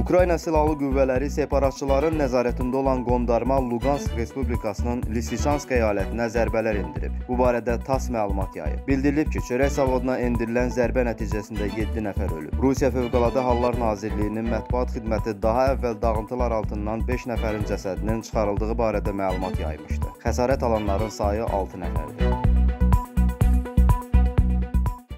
Ukrayna Silahlı Qüvvələri separatçıların nəzarətində olan qondarma Luqansk Respublikasının Lisichansk əyalətinə zərbələr endirib. Bu barədə TASS məlumat yayıb. Bildirilib ki, çörək zavoduna endirilən zərbə nəticəsində 7 nəfər ölüb. Rusiya Fövqəladə Hallar Nazirliyinin mətbuat xidməti daha əvvəl dağıntılar altından 5 nəfərin cəsədinin çıxarıldığı barədə məlumat yaymışdı. Xəsarət alanların sayı 6 nəfərdir.